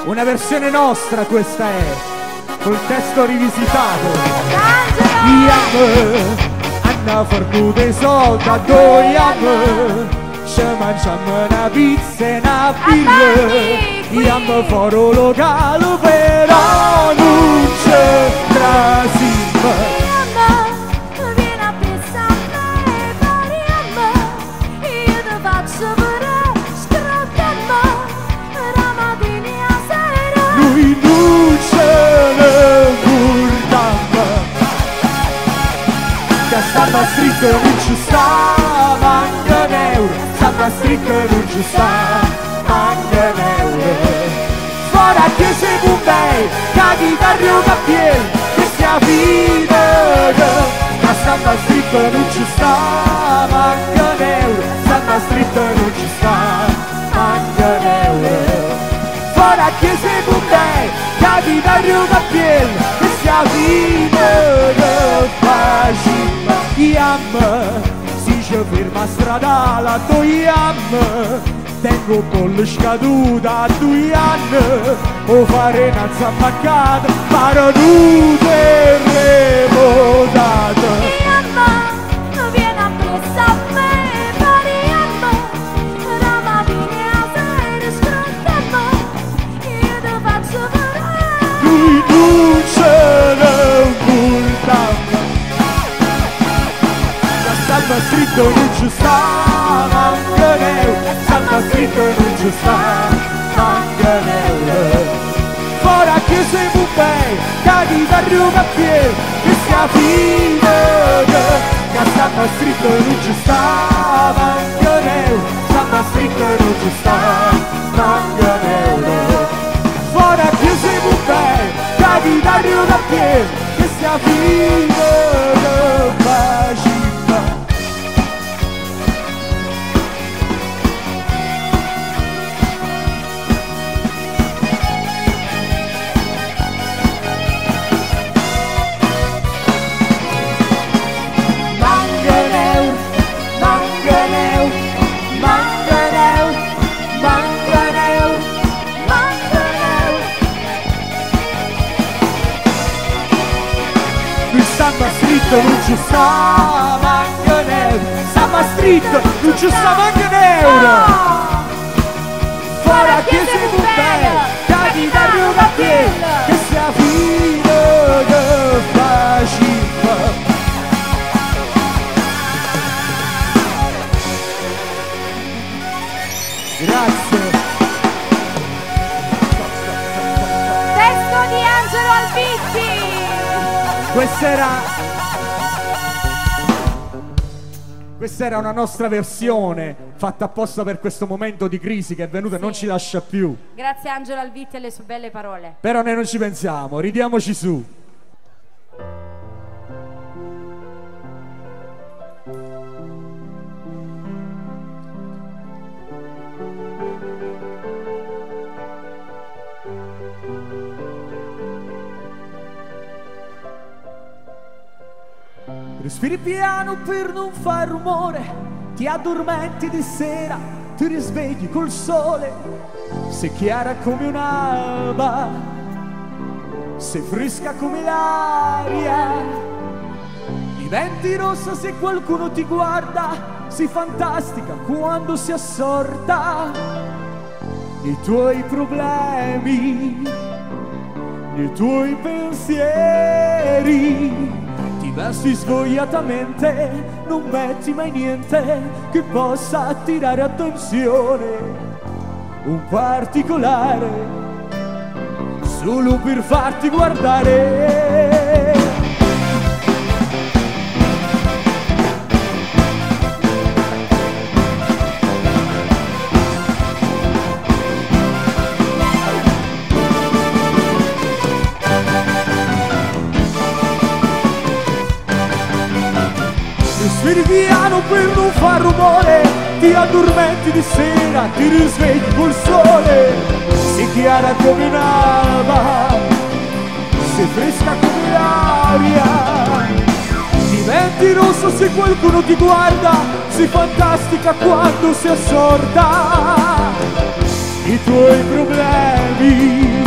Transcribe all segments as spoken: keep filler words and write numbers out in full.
Una versione nostra questa è, col testo rivisitato. Iam, Anna fortuna soldi a doiam, ci mangiamo una pizza e una birra. Iam foro locale però non c'è trasim. Lui non ce ne guardiamo, che stanno scritto non ci sta manca un euro, stanno scritto non ci sta manca un euro. Fuori a che sei un bei, che ti taglio cappiello, che sia fine, che stanno scritto non ci sta manca un euro, stanno scritto non ci sta manca un euro. Ora che sei con me, che ti taglio cappiello, che sia fine che facciamo. Iam, si ci ferma stradale a due anni, tengo un po' le scaduta a due anni, o fare una zambaccata, paro tu terremotato. Non ce ne guardiamo, che stanno scritto non ci sta manca un euro, stanno scritto non ci sta manca un euro. Ora che sei un bei, che ti taglio cappiello, che sia fine, che stanno scritto non ci sta manca un euro, stanno scritto non ci sta manca un euro. Ora che sei un bei, di dargli una piel, che sia fine che facciamo. Manca un euro, manca un euro, manca un euro, manca un euro, manca un euro. Stava scritto non ci sta manca un euro, stava scritto non ci sta manca un euro. Ora che sei un bello, che ti taglio una piel, che sia fine che facciamo. Grazie. Testo di Angelo Albitti. Questa era, questa era una nostra versione fatta apposta per questo momento di crisi che è venuto e sì. non ci lascia più. Grazie a Angelo Albitti e le sue belle parole. Però noi non ci pensiamo, ridiamoci su. Respiri piano per non far rumore, ti addormenti di sera, ti risvegli col sole, sei chiara come un'alba, sei fresca come l'aria, diventi rossa se qualcuno ti guarda, sei fantastica quando sei assorta nei tuoi problemi, nei tuoi pensieri. Vesti svogliatamente, non metti mai niente che possa attirare attenzione. Un particolare, solo per farti guardare. Respiri piano per non far rumore, ti addormenti di sera, ti risvegli col sole, sei chiara come un'alba, sei fresca come l'aria, diventi rosso se qualcuno ti guarda, sei fantastica quando sei assorta, i tuoi problemi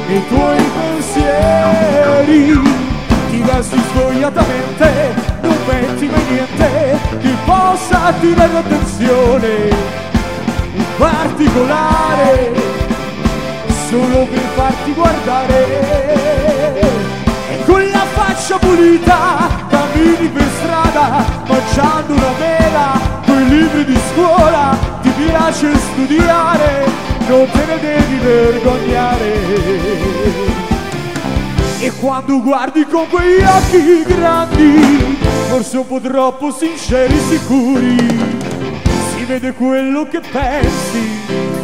i tuoi pensieri, ti vesti svogliatamente, non metti mai niente che possa attirare l'attenzione, in particolare solo per farti guardare. E con la faccia pulita cammini per strada mangiando una mela, coi libri di scuola, ti piace studiare, non te ne devi vergognare. E quando guardi con quegli occhi grandi, forse un po' troppo sinceri, sicuri, si vede quello che pensi,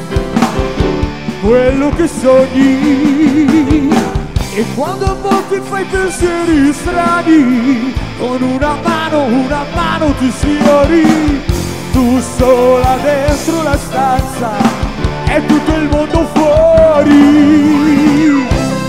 quello che sogni. E quando a volte fai pensieri strani, con una mano, una mano ti sfiori, tu sola dentro la stanza e tutto il mondo fuori.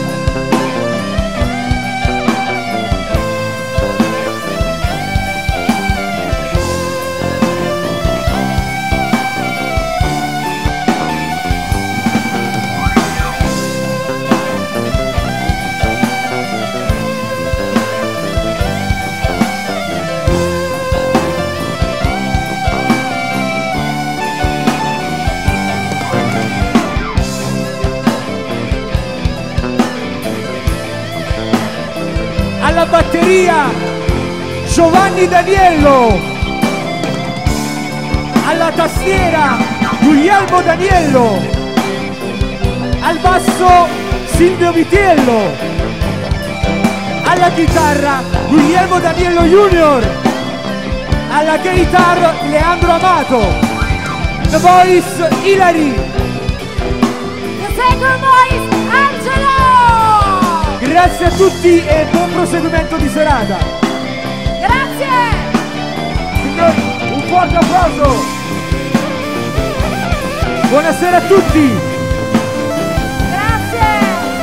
Alla batteria Giovanni Daniello, alla tastiera Guglielmo Daniello, al basso Silvio Vitiello, alla chitarra Guglielmo Daniello Junior, alla guitar Leandro Amato, the voice Ilari, the second voice Angelo. Grazie a tutti e buon proseguimento di serata. Grazie. Signori, un forte applauso. Buonasera a tutti. Grazie.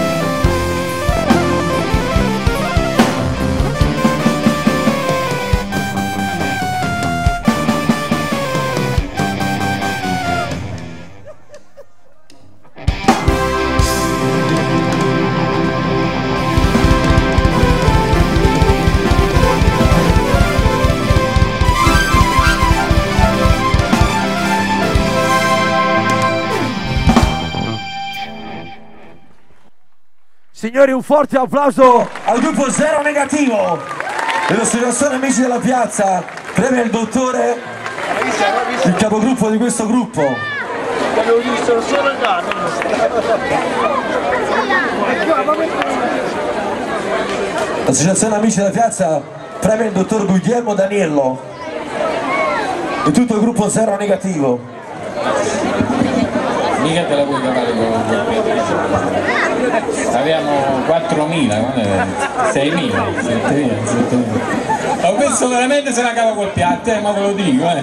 Signori, un forte applauso al gruppo Zero Negativo dell'Associazione Amici della Piazza. Premia il dottore, il capogruppo di questo gruppo. L'avevo visto solo in anno. L'Associazione Amici della Piazza premia il dottor Guglielmo Daniello e tutto il gruppo Zero Negativo. Mica te la puoi cavare con abbiamo quattromila, seimila, settemila, settemila. Ho questo veramente se la cava col piatto, eh, ma ve lo dico, eh.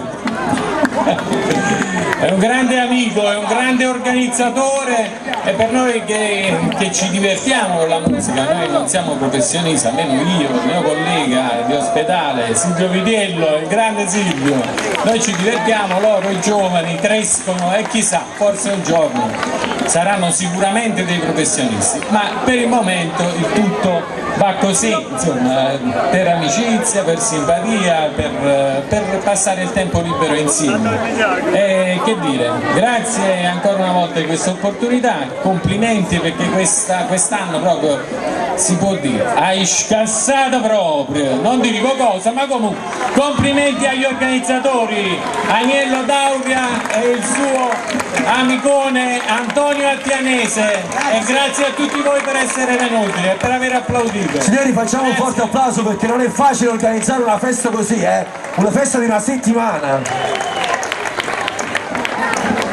È un grande amico, è un grande organizzatore e per noi che, che ci divertiamo con la musica, noi non siamo professionisti, almeno io, il mio collega di ospedale, Silvio Vitiello, il grande Silvio, noi ci divertiamo, loro i giovani crescono e chissà, forse un giorno saranno sicuramente dei professionisti, ma per il momento il tutto va così, insomma, per amicizia, per simpatia, per, per passare il tempo libero insieme. E che dire, grazie ancora una volta di questa opportunità, complimenti perché questa, quest'anno proprio si può dire, hai scassato proprio, non ti dico cosa, ma comunque complimenti agli organizzatori, Agnello Dauria e il suo amicone Antonio Attianese, e grazie a tutti voi per essere venuti e per aver applaudito. Signori, facciamo un forte applauso perché non è facile organizzare una festa così, eh? Una festa di una settimana.